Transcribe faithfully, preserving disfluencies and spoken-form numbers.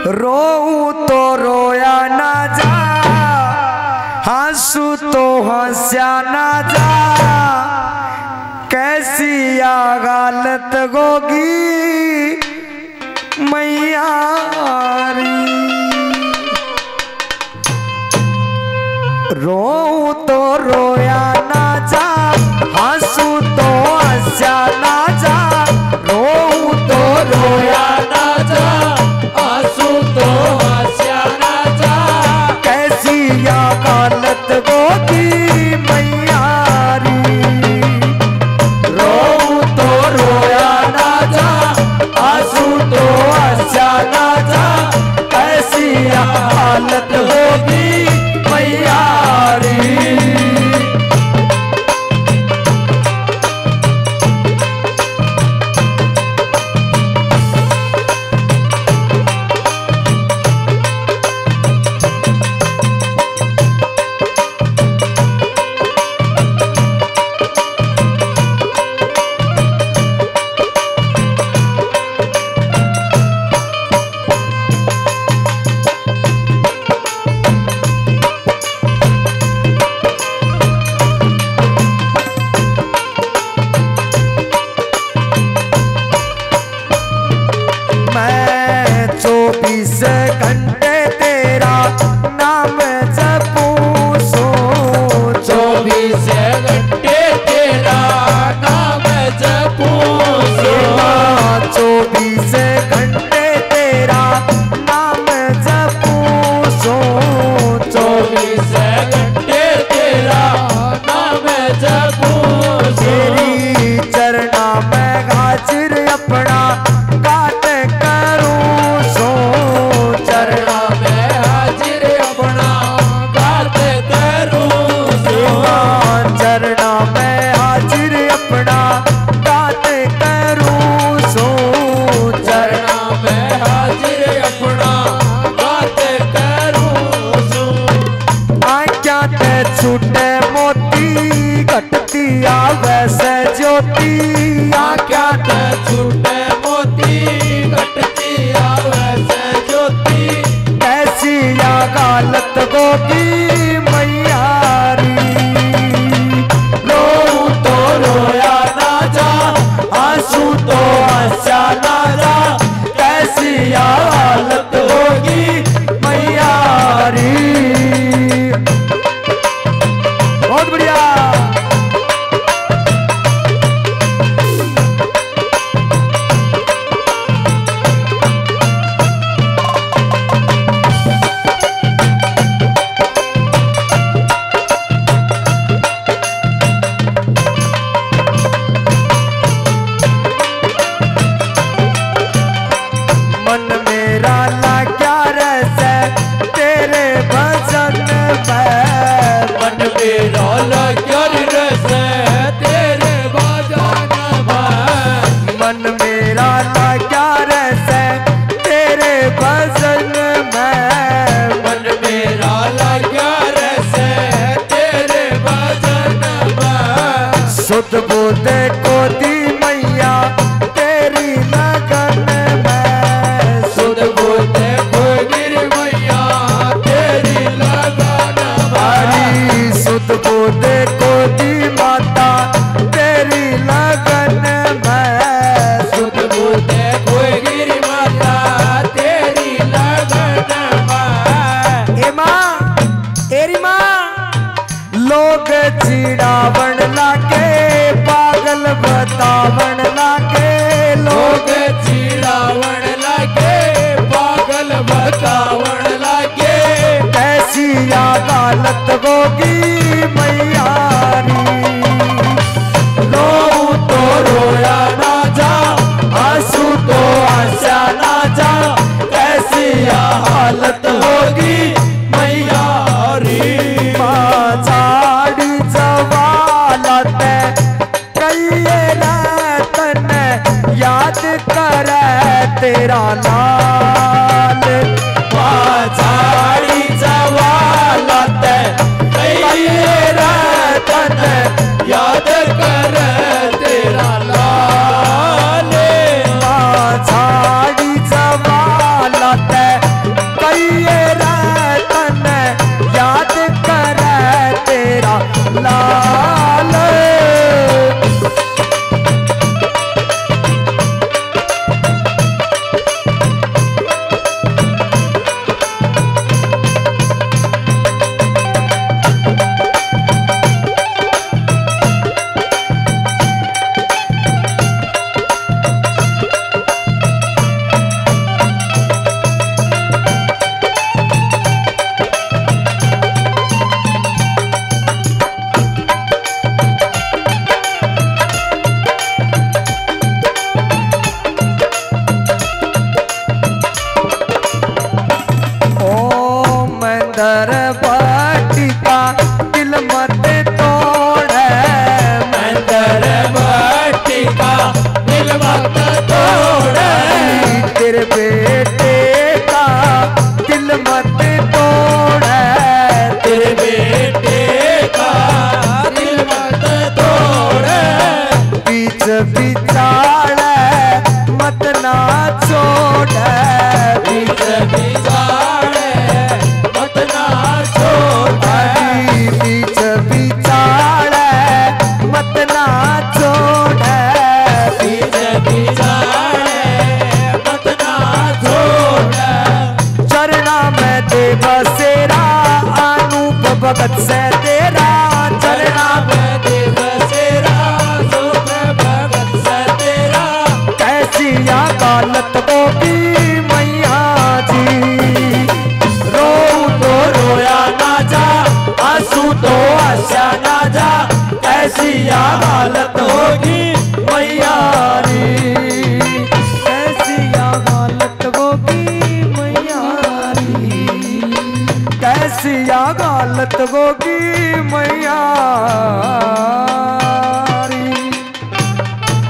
रोऊं तो रोया ना जा, हंसू तो हंसा ना जा, कैसी या हालत होगी मैया री। रोऊं तो रोया ना जा, हंसू तो हंसा ना जा, रोऊं तो रोया ना जा, हंसू तो हंसा ना जा, कैसी या हालत होगी मैया री। रोऊं तो रोया ना जा, हंसू तो हंसा ना जा, कैसी या हालत होगी मैया री। चौबीस घंटे तेरा नाम जपूं सो, चौबीस घंटे तेरा नाम जपूं सो, चौबीस घंटे तेरा नाम जपूं सो, चौबीस घंटे तेरा नाम जपूं सो, तेरी चरणा में हाजिर अपना काट करूं सो, चरणा में हाजिर अपना गात करूं सो, चरणा में हाजिर अपना गात करूं सो, चरणा में हाजिर अपना गात करूं सो। आँख्या ते छूटे मोती घटती आवे से ज्योति, आँख्या ते छूटे मोती घटती आवे से ज्योति, कैसी या हालत होगी मैया री। रोऊं तो रोया ना जा, हंसू तो हंसा ना जा, कैसी या हालत होगी मैया री। बहुत बढ़िया। मन मेरा लाग्या रसे तेरे भजन में, मन मेरा लाग्या रसे तेरे भजन में, मन मेरा लाग्या रसे तेरे भजन में, मन मेरा लाग्या रसे तेरे भजन में, सुध बुध को दी मैया तेरी लगन में, सुध बुध को गिर मैया तेरी लगन में, सुध बुध को दी माता तेरी लगन में, सुध बुध को गिर माता तेरी लगन में। ए माँ, एरी माँ, लोग चिड़ावन लागे पागल बतावन लागे, लोग चिड़ावन लागे पागल बतावन लागे, कैसी या हालत होगी मैया री। रोऊं तो रोया ना जा, हंसू तो हंसा ना जा, कैसी या हालत होगी मैया री। झाड़ी जवालत कहिए रतन याद करे तेरा लाल, झाड़ी जवालत कहिए रतन याद करे तेरा लाल, झाड़ी जवालत बिचार मत ना छोड़, बीच बिचार मत ना छोड़, बीच बिचार मत ना छोड़, बीच बिचार मत ना छोड़। चरना में दे बसेरा अनूप भगत से तेरा, चरना में दे बसेरा अनूप भगत से तेरा। कैसी अदालत होगी मैया जी, रो तो रोया ना जा, आंसू तो आशा ना जा, कैसी हालत होगी मैया री, कैसी हालत होगी मैया री, कैसी हालत होगी मैया